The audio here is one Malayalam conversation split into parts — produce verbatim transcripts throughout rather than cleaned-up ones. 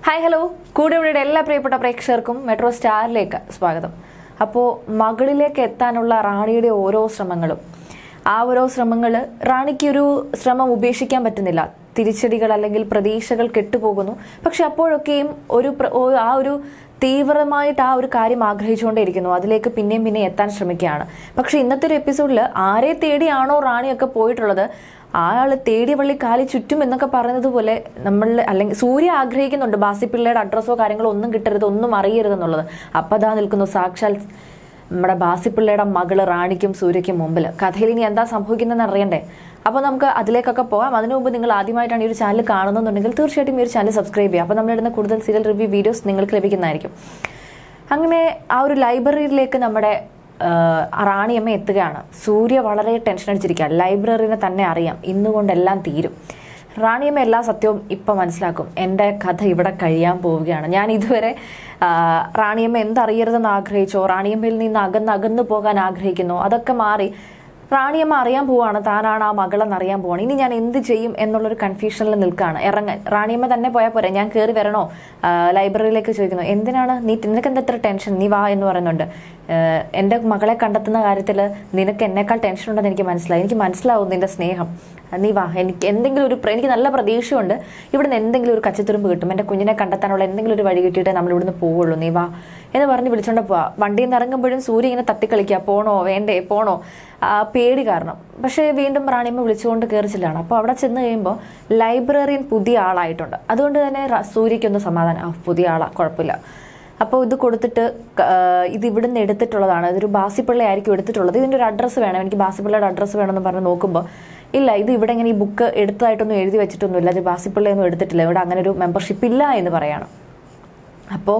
ഹായ് ഹലോ കൂടെവിടെയുടെ എല്ലാ പ്രിയപ്പെട്ട പ്രേക്ഷകർക്കും മെട്രോ സ്റ്റാറിലേക്ക് സ്വാഗതം. അപ്പോൾ മകളിലേക്ക് എത്താനുള്ള റാണിയുടെ ഓരോ ശ്രമങ്ങളും ആ ഓരോ ശ്രമങ്ങൾ റാണിക്കൊരു ശ്രമം ഉപേക്ഷിക്കാൻ പറ്റുന്നില്ല. തിരിച്ചടികൾ അല്ലെങ്കിൽ പ്രതീക്ഷകൾ കെട്ടുപോകുന്നു. പക്ഷെ അപ്പോഴൊക്കെയും ഒരു ആ ഒരു തീവ്രമായിട്ട് ആ ഒരു കാര്യം ആഗ്രഹിച്ചുകൊണ്ടേയിരിക്കുന്നു. അതിലേക്ക് പിന്നെയും പിന്നെ എത്താൻ ശ്രമിക്കുകയാണ്. പക്ഷെ ഇന്നത്തെ ഒരു എപ്പിസോഡിൽ ആരെ തേടിയാണോ റാണിയൊക്കെ പോയിട്ടുള്ളത്, ആള് തേടി വള്ളി കാലി ചുറ്റും എന്നൊക്കെ പറയുന്നത് പോലെ നമ്മൾ അല്ലെങ്കിൽ സൂര്യ ആഗ്രഹിക്കുന്നുണ്ട് ബാസിപ്പിള്ളയുടെ അഡ്രസ്സോ കാര്യങ്ങളോ ഒന്നും കിട്ടരുത്, ഒന്നും അറിയരുതെന്നുള്ളത്. അപ്പം അതാ നിൽക്കുന്നു സാക്ഷാൽ നമ്മുടെ ബാസിപ്പിള്ളയുടെ മകള് റാണിക്കും സൂര്യയ്ക്കും മുമ്പിൽ. കഥയിൽ ഇനി എന്താ സംഭവിക്കുന്നതെന്ന് അറിയണ്ടേ? അപ്പോൾ നമുക്ക് അതിലേക്കൊക്കെ പോകാം. അതിനു മുമ്പ് നിങ്ങൾ ആദ്യമായിട്ടാണ് ഈ ഒരു ചാനൽ കാണുന്നുണ്ടെങ്കിൽ തീർച്ചയായിട്ടും ഈ ഒരു ചാനൽ സബ്സ്ക്രൈബ് ചെയ്യുക. അപ്പോൾ നമ്മളിടുന്ന കൂടുതൽ സീരിയൽ റിവ്യൂ വീഡിയോസ് നിങ്ങൾക്ക് ലഭിക്കുന്നതായിരിക്കും. അങ്ങനെ ആ ഒരു ലൈബ്രറിയിലേക്ക് നമ്മുടെ റാണിയമ്മ എത്തുകയാണ്. സൂര്യ വളരെ ടെൻഷൻ അടിച്ചിരിക്കുക. ലൈബ്രറിനെ തന്നെ അറിയാം, ഇന്നുകൊണ്ടെല്ലാം തീരും. റാണിയമ്മ എല്ലാ സത്യവും ഇപ്പം മനസ്സിലാക്കും. എൻ്റെ കഥ ഇവിടെ കഴിയാൻ പോവുകയാണ്. ഞാൻ ഇതുവരെ റാണിയമ്മ എന്തറിയരുതെന്ന് ആഗ്രഹിച്ചോ, റാണിയമ്മയിൽ നിന്ന് അകന്ന് അകന്നു പോകാൻ ആഗ്രഹിക്കുന്നോ, അതൊക്കെ മാറി റാണിയമ്മ അറിയാൻ പോവാണ് താനാണ് ആ മകളെന്ന് അറിയാൻ പോവാണ്. ഇനി ഞാൻ എന്ത് ചെയ്യും എന്നുള്ളൊരു കൺഫ്യൂഷനിൽ നിൽക്കുകയാണ്. ഇറങ്ങാൻ റാണിയമ്മ തന്നെ പോയാൽ പോരെ, ഞാൻ കയറി വരണോ? ലൈബ്രറിയിലേക്ക് ചോദിക്കുന്നു. എന്തിനാണ് നീ, നിനക്ക് എന്താ എത്ര ടെൻഷൻ, നീ വാ എന്ന് പറയുന്നുണ്ട്. എൻ്റെ മകളെ കണ്ടെത്തുന്ന കാര്യത്തിൽ നിനക്ക് എന്നേക്കാൾ ടെൻഷൻ ഉണ്ടെന്ന് എനിക്ക് മനസ്സിലായി. എനിക്ക് മനസ്സിലാവും നിന്റെ സ്നേഹം. നീ വാ, എനിക്ക് എന്തെങ്കിലും ഒരു എനിക്ക് നല്ല പ്രതീക്ഷയുണ്ട് ഇവിടുന്ന് എന്തെങ്കിലും ഒരു കച്ചത്തുരുമ്പ് കിട്ടും. എൻ്റെ കുഞ്ഞിനെ കണ്ടെത്താനുള്ള എന്തെങ്കിലും ഒരു വഴി കിട്ടിയിട്ടേ നമ്മൾ ഇവിടുന്ന് പോവുള്ളൂ, നീ വാ എന്ന് പറഞ്ഞ് വിളിച്ചോണ്ട് പോവാ. വണ്ടിയിൽ നിന്ന് ഇറങ്ങുമ്പോഴും സൂര്യ ഇങ്ങനെ തട്ടിക്കളിക്കുക, പോണോ വേണ്ടേ പോണോ, ആ പേടി കാരണം. പക്ഷേ വീണ്ടും റാണിയമ്മ വിളിച്ചുകൊണ്ട് കയറിച്ചില്ലാണ്. അപ്പോൾ അവിടെ ചെന്ന് കഴിയുമ്പോൾ ലൈബ്രറിയൻ പുതിയ ആളായിട്ടുണ്ട്. അതുകൊണ്ട് തന്നെ സൂര്യയ്ക്കൊന്ന് സമാധാനം, ആ പുതിയ ആളാ, കുഴപ്പമില്ല. അപ്പോൾ ഇത് കൊടുത്തിട്ട് ഇത് ഇവിടുന്ന് എടുത്തിട്ടുള്ളതാണ്, ഇതൊരു ബാസിപ്പിള്ള ആയിരിക്കും എടുത്തിട്ടുള്ളത്, ഇതിൻ്റെ ഒരു അഡ്രസ്സ് വേണം, എനിക്ക് ബാസിപ്പിള്ളയുടെ അഡ്രസ്സ് വേണമെന്ന് പറഞ്ഞ് നോക്കുമ്പോൾ ഇല്ല, ഇത് ഇവിടെ ഇങ്ങനെ ഈ ബുക്ക് എടുത്തതായിട്ടൊന്നും എഴുതി വെച്ചിട്ടൊന്നുമില്ല, ഇത് ബാസിപ്പിള്ളയൊന്നും എടുത്തിട്ടില്ല, ഇവിടെ അങ്ങനെ ഒരു മെമ്പർഷിപ്പ് ഇല്ല എന്ന് പറയാണ്. അപ്പോൾ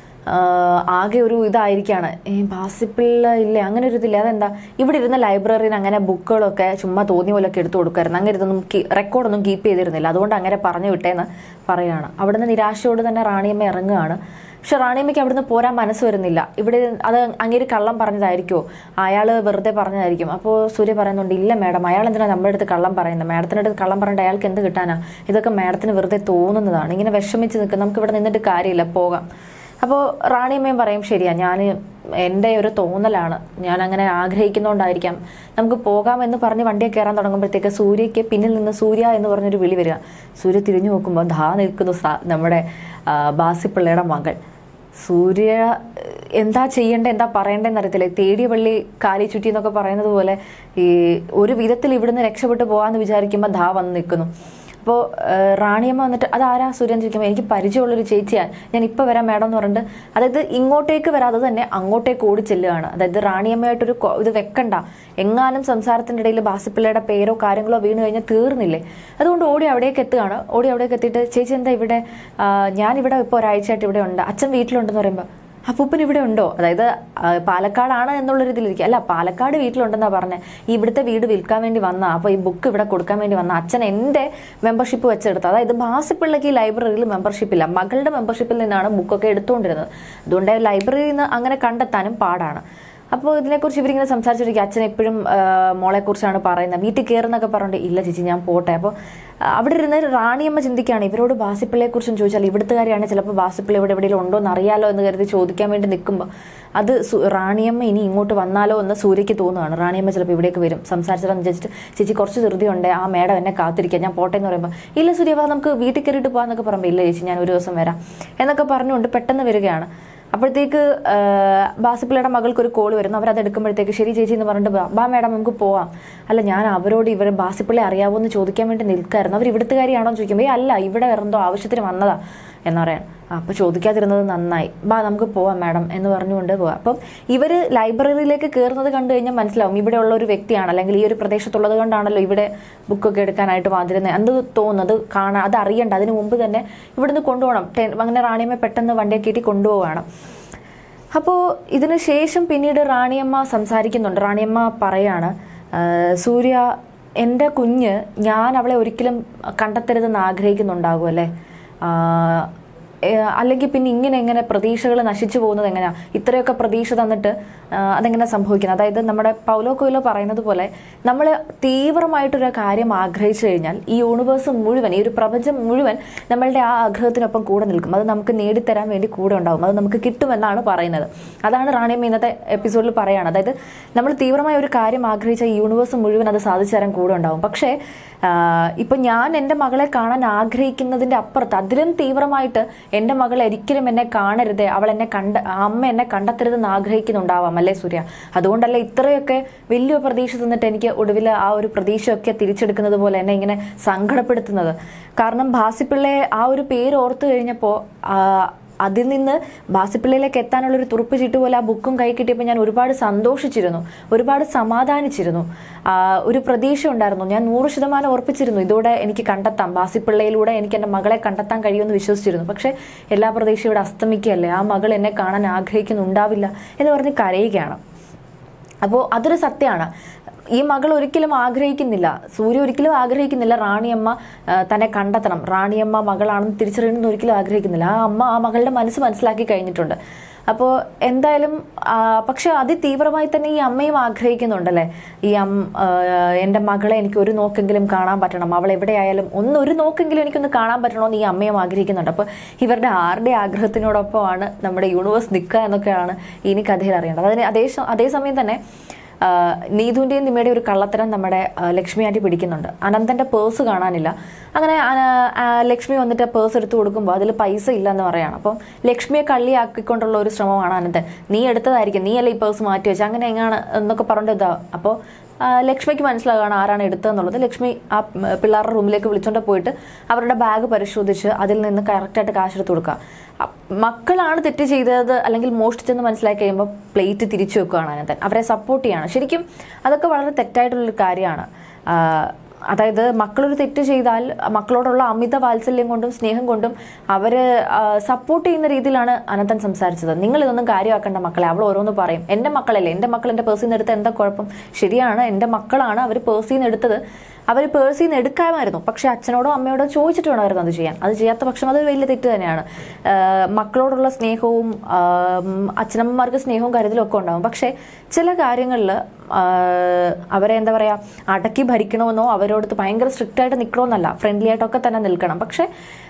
ആകെ ഒരു ഇതായിരിക്കുകയാണ്, ഈ ബാസിപ്പിള്ള ഇല്ല, അങ്ങനെ ഒരു ഇതില്ല. അതെന്താ ഇവിടെ ഇരുന്ന ലൈബ്രറിയിൽ അങ്ങനെ ബുക്കുകളൊക്കെ ചുമ്മാ തോന്നിയ പോലെയൊക്കെ എടുത്തു കൊടുക്കായിരുന്നു, അങ്ങനെ ഇതൊന്നും റെക്കോർഡൊന്നും കീപ്പ് ചെയ്തിരുന്നില്ല, അതുകൊണ്ട് അങ്ങനെ പറഞ്ഞു വിട്ടേന്ന് പറയുകയാണ്. അവിടുന്ന് നിരാശയോട് തന്നെ റാണിയമ്മ ഇറങ്ങുകയാണ്. പക്ഷെ റാണിയമ്മയ്ക്ക് അവിടുന്ന് പോരാൻ മനസ്സ് വരുന്നില്ല. ഇവിടെ അത് അങ്ങേര് കള്ളം പറഞ്ഞതായിരിക്കുമോ, അയാൾ വെറുതെ പറഞ്ഞതായിരിക്കും. അപ്പോൾ സൂര്യ പറയുന്നുണ്ട്, ഇല്ല മാഡം, അയാൾ എന്തിനാണ് നമ്മുടെ അടുത്ത് കള്ളം പറയുന്നത്, മാഡത്തിൻ്റെ അടുത്ത് കള്ളം പറയേണ്ട അയാൾക്ക് എന്ത് കിട്ടാനാ, ഇതൊക്കെ മാഡത്തിന് വെറുതെ തോന്നുന്നതാണ്, ഇങ്ങനെ വിഷമിച്ച് നിൽക്കും, നമുക്ക് ഇവിടെ നിന്നിട്ട് കാര്യമില്ല, പോകാം. അപ്പോൾ റാണിയമ്മയും പറയും, ശരിയാ, ഞാൻ എൻ്റെ ഒരു തോന്നലാണ്, ഞാൻ അങ്ങനെ ആഗ്രഹിക്കുന്നതുകൊണ്ടായിരിക്കാം, നമുക്ക് പോകാമെന്ന് പറഞ്ഞ് വണ്ടിയെ കയറാൻ തുടങ്ങുമ്പോഴത്തേക്ക് സൂര്യയ്ക്ക് പിന്നിൽ നിന്ന് സൂര്യ എന്ന് പറഞ്ഞൊരു വിളി വരിക. സൂര്യ തിരിഞ്ഞു നോക്കുമ്പോൾ ധാ നിൽക്കുന്നു നമ്മുടെ ബാസിപ്പിള്ളയുടെ മകൾ. സൂര്യ എന്താ ചെയ്യേണ്ടത്, എന്താ പറയേണ്ടതെന്ന് അറിയത്തില്ല. തേടിയ വള്ളി കാലി ചുറ്റി എന്നൊക്കെ പറയുന്നത് പോലെ ഈ ഒരു വിധത്തിൽ ഇവിടുന്ന് രക്ഷപ്പെട്ടു പോകാമെന്ന് വിചാരിക്കുമ്പോൾ ധാ വന്ന് നിൽക്കുന്നു. അപ്പോൾ റാണിയമ്മ വന്നിട്ട് അതാരാ സൂര്യൻ ചോദിക്കുമ്പോൾ എനിക്ക് പരിചയമുള്ളൊരു ചേച്ചിയാണ്, ഞാൻ ഇപ്പോൾ വരാം മാഡം എന്ന് പറഞ്ഞിട്ട്, അതായത് ഇങ്ങോട്ടേക്ക് വരാതെ തന്നെ അങ്ങോട്ടേക്ക് ഓടി ചെല്ലുകയാണ്. അതായത് റാണിയമ്മയായിട്ടൊരു ഇത് വെക്കണ്ട, എങ്ങാനും സംസാരത്തിൻ്റെ ഇടയിൽ ബാസിപ്പിള്ളയുടെ പേരോ കാര്യങ്ങളോ വീണ് കഴിഞ്ഞാൽ തീർന്നില്ലേ, അതുകൊണ്ട് ഓടി അവിടേക്ക് എത്തുകയാണ്. ഓടി അവിടേക്ക് എത്തിയിട്ട് ചേച്ചി എന്താ ഇവിടെ, ഞാനിവിടെ ഇപ്പോൾ ഒരാഴ്ചയായിട്ട് ഇവിടെ ഉണ്ട്, അച്ഛൻ വീട്ടിലുണ്ടെന്ന് പറയുമ്പോൾ അപ്പൂപ്പൻ ഇവിടെ ഉണ്ടോ, അതായത് പാലക്കാടാണ് എന്നുള്ളൊരിതിലിരിക്കുക. അല്ല, പാലക്കാട് വീട്ടിലുണ്ടെന്നാണ് പറഞ്ഞത്, ഇവിടുത്തെ വീട് വിൽക്കാൻ വേണ്ടി വന്ന, അപ്പോൾ ഈ ബുക്ക് ഇവിടെ കൊടുക്കാൻ വേണ്ടി വന്ന അച്ഛൻ എൻ്റെ മെമ്പർഷിപ്പ് വെച്ചെടുത്ത്, അതായത് ബാസിപ്പിള്ളക്ക് ഈ ലൈബ്രറിയിൽ മെമ്പർഷിപ്പ് ഇല്ല, മകളുടെ മെമ്പർഷിപ്പിൽ നിന്നാണ് ബുക്കൊക്കെ എടുത്തുകൊണ്ടിരുന്നത്, അതുകൊണ്ട് ലൈബ്രറിയിൽ നിന്ന് അങ്ങനെ കണ്ടെത്താനും പാടാണ്. അപ്പോൾ ഇതിനെക്കുറിച്ച് ഇവരിങ്ങനെ സംസാരിച്ചിരിക്കും. അച്ഛൻ എപ്പോഴും മോളെക്കുറിച്ചാണ് പറയുന്നത്, വീട്ടിൽ കയറുന്നൊക്കെ പറഞ്ഞിട്ട് ഇല്ല ചേച്ചി ഞാൻ പോട്ടെ. അപ്പോൾ അവിടെ ഇരുന്ന് റാണിയമ്മ ചിന്തിക്കുകയാണ്, ഇവരോട് ബാസിപ്പിള്ളയെക്കുറിച്ചും ചോദിച്ചാൽ ഇവിടുത്തുകാരിയാണ്, ചിലപ്പോൾ ബാസിപ്പിള്ള ഇവിടെ എവിടെയെങ്കിലും ഉണ്ടോ എന്ന് അറിയാലോ എന്ന് കരുതി ചോദിക്കാൻ വേണ്ടി നിൽക്കുമ്പോൾ അത് റാണിയമ്മ ഇനി ഇങ്ങോട്ട് വന്നാലോ എന്ന് സൂര്യയ്ക്ക് തോന്നുകയാണ്. റാണിയമ്മ ചിലപ്പോൾ ഇവിടേക്ക് വരും, സംസാരിച്ചിട്ടെന്ന് വിചാരിച്ചിട്ട് ചേച്ചി കുറച്ച് ധൃതിയുണ്ട്, ആ മേഡം എന്നെ കാത്തിരിക്കുക, ഞാൻ പോട്ടെ എന്ന് പറയുമ്പോൾ ഇല്ല സൂര്യ വാ നമുക്ക് വീട്ടിൽ കയറിയിട്ട് പോകാമെന്നൊക്കെ പറയുമ്പോൾ ഇല്ല ചേച്ചി ഞാൻ ഒരു ദിവസം വരാം എന്നൊക്കെ പറഞ്ഞുകൊണ്ട് പെട്ടെന്ന് വരികയാണ്. അപ്പോഴത്തേക്ക് ബാസിപ്പിള്ളയുടെ മകൾക്ക് ഒരു കോൾ വരുന്നു. അവരത് എടുക്കുമ്പോഴത്തേക്ക് ശരി ചേച്ചി എന്ന് പറഞ്ഞിട്ട് ബാ മേഡം നമുക്ക് പോവാം. അല്ല, ഞാൻ അവരോട് ഇവർ ബാസിപ്പിള്ളയെ അറിയാവോ എന്ന് ചോദിക്കാൻ വേണ്ടി നിൽക്കായിരുന്നു, അവർ ഇവിടുത്തുകാരിയാണോ എന്ന് ചോദിക്കുമ്പോൾ അല്ല ഇവിടെ എന്തോ ആവശ്യത്തിന് വന്നതാ എന്ന് പറയാൻ. അപ്പോൾ ചോദിക്കാതിരുന്നത് നന്നായി, ബാ നമുക്ക് പോവാം മാഡം എന്ന് പറഞ്ഞുകൊണ്ട് പോവാം. അപ്പം ഇവർ ലൈബ്രറിയിലേക്ക് കയറുന്നത് കണ്ടു കഴിഞ്ഞാൽ മനസ്സിലാവും ഇവിടെയുള്ള ഒരു വ്യക്തിയാണ്, അല്ലെങ്കിൽ ഈ ഒരു പ്രദേശത്തുള്ളത് കൊണ്ടാണല്ലോ ഇവിടെ ബുക്കൊക്കെ എടുക്കാനായിട്ട് വന്നിരുന്നത്, അത് തോന്നുന്നത് കാണാൻ, അത് അറിയണ്ട, അതിന് മുമ്പ് തന്നെ ഇവിടുന്ന് കൊണ്ടുപോകണം. അങ്ങനെ റാണിയമ്മ പെട്ടെന്ന് വണ്ടിയെ കയറ്റി കൊണ്ടുപോവാണ്. അപ്പോൾ ഇതിന് ശേഷം പിന്നീട് റാണിയമ്മ സംസാരിക്കുന്നുണ്ട്. റാണിയമ്മ പറയാണ്, സൂര്യ എൻ്റെ കുഞ്ഞ് ഞാൻ അവളെ ഒരിക്കലും കണ്ടെത്തരുതെന്ന് ആഗ്രഹിക്കുന്നുണ്ടാകും അല്ലേ, അല്ലെങ്കിൽ പിന്നെ ഇങ്ങനെ എങ്ങനെ പ്രതീക്ഷകൾ നശിച്ചു പോകുന്നത് എങ്ങനെയാണ്? ഇത്രയൊക്കെ പ്രതീക്ഷ തന്നിട്ട് അതെങ്ങനെ സംഭവിക്കുന്നത്? അതായത് നമ്മുടെ പൗലോ കൊയ്ലോ പറയുന്നത് പോലെ നമ്മൾ തീവ്രമായിട്ടൊരു കാര്യം ആഗ്രഹിച്ചു കഴിഞ്ഞാൽ ഈ യൂണിവേഴ്സ് മുഴുവൻ, ഈ ഒരു പ്രപഞ്ചം മുഴുവൻ നമ്മളുടെ ആ ആഗ്രഹത്തിനൊപ്പം കൂടെ നിൽക്കും. അത് നമുക്ക് നേടിത്തരാൻ വേണ്ടി കൂടെ ഉണ്ടാവും, അത് നമുക്ക് കിട്ടുമെന്നാണ് പറയുന്നത്. അതാണ് റാണിയമ്മ ഇന്നത്തെ എപ്പിസോഡിൽ പറയുകയാണ്. അതായത് നമ്മൾ തീവ്രമായ ഒരു കാര്യം ആഗ്രഹിച്ച ഈ യൂണിവേഴ്സ് മുഴുവൻ അത് സാധിച്ചു തരാൻ കൂടെ ഉണ്ടാവും. പക്ഷേ ഇപ്പം ഞാൻ എൻ്റെ മകളെ കാണാൻ ആഗ്രഹിക്കുന്നതിൻ്റെ അപ്പുറത്ത് അതിലും തീവ്രമായിട്ട് എൻ്റെ മകൾ ഒരിക്കലും എന്നെ കാണരുത്, അവൾ എന്നെ കണ്ട അമ്മ എന്നെ കണ്ടെത്തരുതെന്ന് ആഗ്രഹിക്കുന്നുണ്ടാവാം അല്ലേ സൂര്യ? അതുകൊണ്ടല്ലേ ഇത്രയൊക്കെ വലിയ പ്രതീക്ഷ തന്നിട്ട് എനിക്ക് ഒടുവിൽ ആ ഒരു പ്രതീക്ഷയൊക്കെ തിരിച്ചെടുക്കുന്നത് പോലെ എന്നെ ഇങ്ങനെ സങ്കടപ്പെടുത്തുന്നത്. കാരണം ഭാസിപ്പിള്ളയെ ആ ഒരു പേര് ഓർത്തു കഴിഞ്ഞപ്പോൾ അതിൽ നിന്ന് ബാസിപ്പിള്ളയിലേക്ക് എത്താനുള്ളൊരു തുറുപ്പ് ചീട്ട് പോലെ ആ ബുക്കും കൈ കിട്ടിയപ്പോൾ ഞാൻ ഒരുപാട് സന്തോഷിച്ചിരുന്നു, ഒരുപാട് സമാധാനിച്ചിരുന്നു, ഒരു പ്രതീക്ഷ ഉണ്ടായിരുന്നു. ഞാൻ നൂറ് ശതമാനം ഉറപ്പിച്ചിരുന്നു ഇതോടെ എനിക്ക് കണ്ടെത്താം, ബാസിപ്പിള്ളയിലൂടെ എനിക്ക് എൻ്റെ മകളെ കണ്ടെത്താൻ കഴിയുമെന്ന് വിശ്വസിച്ചിരുന്നു. പക്ഷേ എല്ലാ പ്രതീക്ഷയോടെ അസ്തമിക്കുകയല്ലേ, ആ മകൾ എന്നെ കാണാൻ ആഗ്രഹിക്കുന്നുണ്ടാവില്ല എന്ന് പറഞ്ഞ് കരയുകയാണ്. അപ്പോൾ അതൊരു സത്യമാണ്. ഈ മകൾ ഒരിക്കലും ആഗ്രഹിക്കുന്നില്ല, സൂര്യ ഒരിക്കലും ആഗ്രഹിക്കുന്നില്ല റാണിയമ്മ തന്നെ കണ്ടെത്തണം, റാണിയമ്മ മകളാണെന്ന് തിരിച്ചറിയണമെന്ന് ഒരിക്കലും ആഗ്രഹിക്കുന്നില്ല. ആ അമ്മ ആ മകളുടെ മനസ്സ് മനസ്സിലാക്കി കഴിഞ്ഞിട്ടുണ്ട്. അപ്പോൾ എന്തായാലും പക്ഷെ അതിതീവ്രമായി തന്നെ ഈ അമ്മയും ആഗ്രഹിക്കുന്നുണ്ടല്ലേ, ഈ അമ്മ എൻ്റെ മകളെ എനിക്ക് ഒരു നോക്കെങ്കിലും കാണാൻ പറ്റണം, അവൾ എവിടെയായാലും ഒന്ന് ഒരു നോക്കെങ്കിലും എനിക്കൊന്ന് കാണാൻ പറ്റണമെന്ന് ഈ അമ്മയും ആഗ്രഹിക്കുന്നുണ്ട്. അപ്പോൾ ഇവരുടെ ആരുടെ ആഗ്രഹത്തിനോടൊപ്പമാണ് നമ്മുടെ യൂണിവേഴ്സ് നിൽക്കുക എന്നൊക്കെയാണ് ഇനി കഥയിൽ അറിയേണ്ടത്. അതിന് അതേ അതേസമയം തന്നെ നീതുവിൻ്റെയും നിമ്മയുടെയും ഒരു കള്ളത്തരം നമ്മുടെ ലക്ഷ്മി ആൻറ്റി പിടിക്കുന്നുണ്ട്. അനന്തൻ്റെ പേഴ്സ് കാണാനില്ല. അങ്ങനെ ലക്ഷ്മി വന്നിട്ട് പേഴ്സ് എടുത്ത് കൊടുക്കുമ്പോൾ അതിൽ പൈസ ഇല്ല എന്ന് പറയുകയാണ്. അപ്പം ലക്ഷ്മിയെ കള്ളിയാക്കിക്കൊണ്ടുള്ള ഒരു ശ്രമമാണ് അനന്തൻ. നീ എടുത്തതായിരിക്കും, നീ അല്ല ഈ പേഴ്സ് മാറ്റി വെച്ചാൽ അങ്ങനെ എങ്ങാണ് എന്നൊക്കെ പറഞ്ഞിട്ട് ഇതാ. അപ്പോൾ ലക്ഷ്മിക്ക് മനസ്സിലാവുകയാണ് ആരാണ് എടുത്തതെന്നുള്ളത്. ലക്ഷ്മി ആ പിള്ളേരുടെ റൂമിലേക്ക് വിളിച്ചുകൊണ്ട് പോയിട്ട് അവരുടെ ബാഗ് പരിശോധിച്ച് അതിൽ നിന്ന് കറക്റ്റായിട്ട് കാശെടുത്ത് കൊടുക്കുക. മക്കളാണ് തെറ്റ് ചെയ്തത് അല്ലെങ്കിൽ മോഷ്ടിച്ചെന്ന് മനസ്സിലാക്കി കഴിയുമ്പോൾ പ്ലേറ്റ് തിരിച്ചു വെക്കുകയാണ് അനന്തൻ. അവരെ സപ്പോർട്ട് ചെയ്യാണ്. ശരിക്കും അതൊക്കെ വളരെ തെറ്റായിട്ടുള്ളൊരു കാര്യമാണ്. അതായത് മക്കളൊരു തെറ്റ് ചെയ്താൽ മക്കളോടുള്ള അമിത വാത്സല്യം കൊണ്ടും സ്നേഹം കൊണ്ടും അവര് സപ്പോർട്ട് ചെയ്യുന്ന രീതിയിലാണ് അനന്തൻ സംസാരിച്ചത്. നിങ്ങൾ ഇതൊന്നും കാര്യമാക്കേണ്ട മക്കളെ, അവൾ ഓരോന്ന് പറയും. എൻ്റെ മക്കളല്ലേ, എൻ്റെ മക്കൾ എൻ്റെ പേഴ്സിൽ നിന്ന് എടുത്ത് എന്താ കുഴപ്പം? ശരിയാണ്, എൻ്റെ മക്കളാണ്, അവർ പേഴ്സിൽ നിന്ന് എടുത്തത്, അവർ പേഴ്സിൽ നിന്ന് എടുക്കാമായിരുന്നു. പക്ഷെ അച്ഛനോടോ അമ്മയോടോ ചോദിച്ചിട്ട് വേണമായിരുന്നു അത് ചെയ്യാൻ. അത് ചെയ്യാത്ത പക്ഷം അത് വലിയ തെറ്റ് തന്നെയാണ്. മക്കളോടുള്ള സ്നേഹവും അച്ഛനമ്മമാർക്ക് സ്നേഹവും കരുതലും ഒക്കെ ഉണ്ടാകും. പക്ഷേ ചില കാര്യങ്ങളിൽ അവരെ എന്താ പറയുക അടക്കി ഭരിക്കണമെന്നോ അവരോടത്ത് ഭയങ്കര സ്ട്രിക്റ്റ് ആയിട്ട് നിൽക്കണമെന്നല്ല, ഫ്രണ്ട്ലി ആയിട്ടൊക്കെ തന്നെ നിൽക്കണം. പക്ഷെ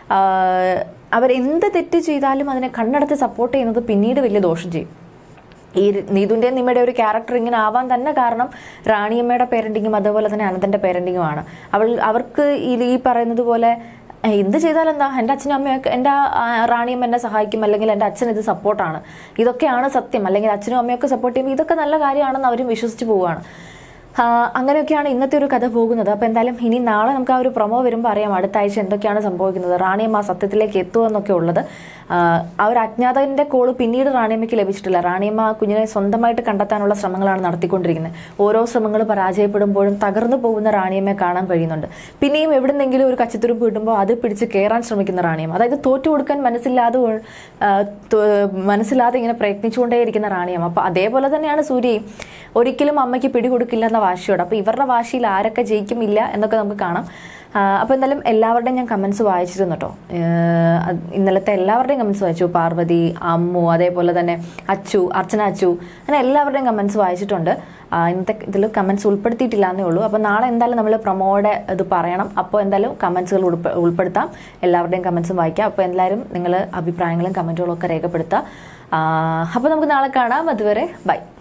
അവരെന്ത് തെറ്റ് ചെയ്താലും അതിനെ കണ്ണടച്ച് സപ്പോർട്ട് ചെയ്യുന്നത് പിന്നീട് വലിയ ദോഷം ചെയ്യും. ഈ നീതുവിൻ്റെയും നിമ്മയുടെ ഒരു ക്യാരക്ടർ ഇങ്ങനെ ആവാൻ തന്നെ കാരണം റാണിയമ്മയുടെ പേരൻറ്റിങ്ങും അതുപോലെ തന്നെ അനന്തൻ്റെ പേരൻറ്റിങ്ങുമാണ്. അവൾ അവർക്ക് ഈ പറയുന്നത് പോലെ എന്ത് ചെയ്താലെന്താ, എൻ്റെ അച്ഛനും അമ്മയൊക്കെ എൻ്റെ റാണിയമ്മ എന്നെ സഹായിക്കും, അല്ലെങ്കിൽ എൻ്റെ അച്ഛൻ ഇത് സപ്പോർട്ടാണ്, ഇതൊക്കെയാണ് സത്യം, അല്ലെങ്കിൽ അച്ഛനും അമ്മയൊക്കെ സപ്പോർട്ട് ചെയ്യുമ്പോൾ ഇതൊക്കെ നല്ല കാര്യമാണെന്ന് അവരും വിശ്വസിച്ച് പോവുകയാണ്. അങ്ങനെയൊക്കെയാണ് ഇന്നത്തെ ഒരു കഥ പോകുന്നത്. അപ്പോൾ എന്തായാലും ഇനി നാളെ നമുക്ക് ആ ഒരു പ്രൊമോ വരുമ്പോൾ അറിയാം അടുത്ത ആഴ്ച എന്തൊക്കെയാണ് സംഭവിക്കുന്നത്, റാണിയമ്മ ആ സത്യത്തിലേക്ക് എത്തുമോ എന്നൊക്കെ ഉള്ളത്. ആ ഒരു അജ്ഞാതൻ്റെ കോള് പിന്നീട് റാണിയമ്മയ്ക്ക് ലഭിച്ചിട്ടില്ല. റാണിയമ്മ കുഞ്ഞിനെ സ്വന്തമായിട്ട് കണ്ടെത്താനുള്ള ശ്രമങ്ങളാണ് നടത്തിക്കൊണ്ടിരിക്കുന്നത്. ഓരോ ശ്രമങ്ങൾ പരാജയപ്പെടുമ്പോഴും തകർന്നു പോകുന്ന റാണിയമ്മയെ കാണാൻ കഴിയുന്നുണ്ട്. പിന്നെയും എവിടുന്നെങ്കിലും ഒരു കച്ചിത്തുരുപ്പ് കിട്ടുമ്പോൾ അത് പിടിച്ച് കയറാൻ ശ്രമിക്കുന്ന റാണിയമ്മ, അതായത് തോറ്റു കൊടുക്കാൻ മനസ്സില്ലാതെ മനസ്സില്ലാതെ ഇങ്ങനെ പ്രയത്നിച്ചുകൊണ്ടേയിരിക്കുന്ന റാണിയമ്മ. അപ്പോൾ അതേപോലെ തന്നെയാണ് സൂര്യയും. ഒരിക്കലും അമ്മയ്ക്ക് പിടികൊടുക്കില്ല എന്ന വാശിയോട്. അപ്പോൾ ഇവരുടെ വാശിയിൽ ആരൊക്കെ ജയിക്കുമില്ല എന്നൊക്കെ നമുക്ക് കാണാം. അപ്പോൾ എന്തായാലും എല്ലാവരുടെയും ഞാൻ കമൻസ് വായിച്ചിരുന്നു കേട്ടോ. ഇന്നലത്തെ എല്ലാവരുടെയും കമൻസ് വായിച്ചു. പാർവതി, അമ്മു, അതേപോലെ തന്നെ അച്ചു, അർച്ചന അച്ചു, അങ്ങനെ എല്ലാവരുടെയും കമൻസ് വായിച്ചിട്ടുണ്ട്. ഇന്നത്തെ ഇതിൽ കമൻസ് ഉൾപ്പെടുത്തിയിട്ടില്ല എന്നേ ഉള്ളൂ. അപ്പോൾ നാളെ എന്തായാലും നമ്മൾ പ്രൊമോയുടെ ഇത് പറയണം. അപ്പോൾ എന്തായാലും കമൻസുകൾ ഉൾപ്പെ ഉൾപ്പെടുത്താം എല്ലാവരുടെയും കമൻസും വായിക്കാം. അപ്പോൾ എല്ലാവരും നിങ്ങൾ അഭിപ്രായങ്ങളും കമൻറ്റുകളും ഒക്കെ രേഖപ്പെടുത്തുക. അപ്പോൾ നമുക്ക് നാളെ കാണാം. അതുവരെ ബൈ.